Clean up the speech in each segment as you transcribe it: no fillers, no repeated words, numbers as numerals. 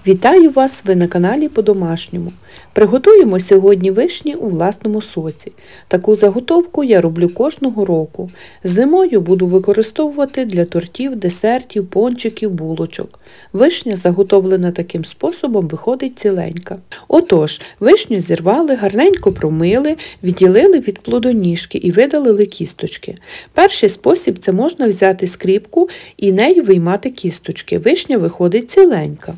Вітаю вас! Ви на каналі По-домашньому. Приготуємо сьогодні вишні у власному соці. Таку заготовку я роблю кожного року. Зимою буду використовувати для тортів, десертів, пончиків, булочок. Вишня, заготовлена таким способом, виходить ціленька. Отож, вишню зірвали, гарненько промили, відділили від плодоніжки і видалили кісточки. Перший спосіб – це можна взяти скріпку і нею виймати кісточки. Вишня виходить ціленька.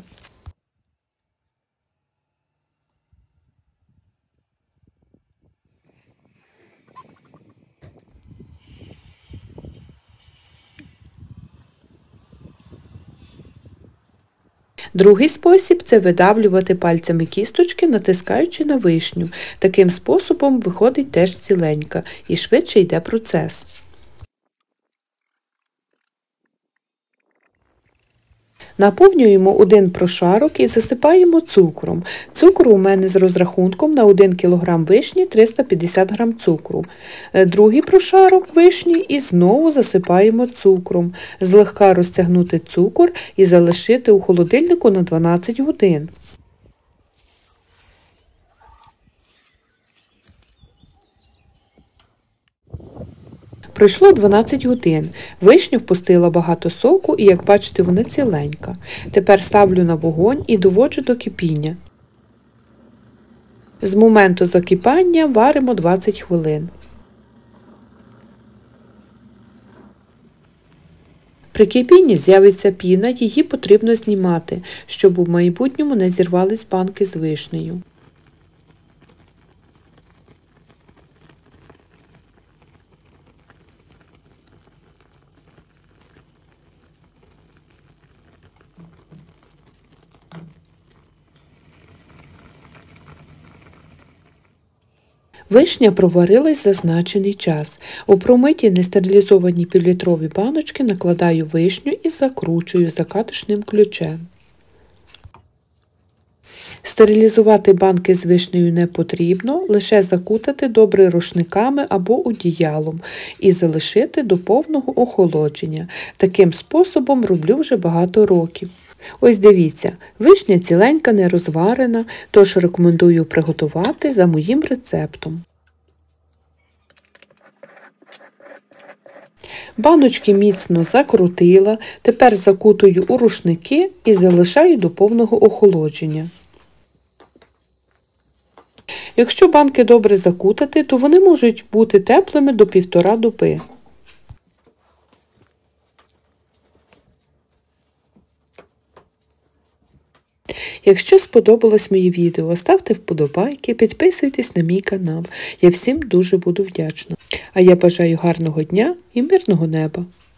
Другий спосіб – це видавлювати пальцями кісточки, натискаючи на вишню. Таким способом виходить теж ціленька і швидше йде процес. Наповнюємо один прошарок і засипаємо цукром. Цукру у мене з розрахунком на 1 кг вишні 350 г цукру. Другий прошарок вишні і знову засипаємо цукром. Злегка розтягнути цукор і залишити у холодильнику на 12 годин. Пройшло 12 годин. Вишня впустила багато соку і, як бачите, вона ціленька. Тепер ставлю на вогонь і доводжу до кипіння. З моменту закипання варимо 20 хвилин. При кипінні з'явиться піна, її потрібно знімати, щоб у майбутньому не зірвались банки з вишнею. Вишня проварилась зазначений час. У промиті нестерилізовані півлітрові баночки накладаю вишню і закручую закатушним ключем. Стерилізувати банки з вишнею не потрібно, лише закутати добре рушниками або одіялом і залишити до повного охолодження. Таким способом роблю вже багато років. Ось дивіться, вишня ціленька, не розварена, тож рекомендую приготувати за моїм рецептом. Баночки міцно закрутила, тепер закутую у рушники і залишаю до повного охолодження. Якщо банки добре закутати, то вони можуть бути теплими до 1,5 доби. Якщо сподобалось моє відео, ставте вподобайки, підписуйтесь на мій канал. Я всім дуже буду вдячна. А я бажаю гарного дня і мирного неба.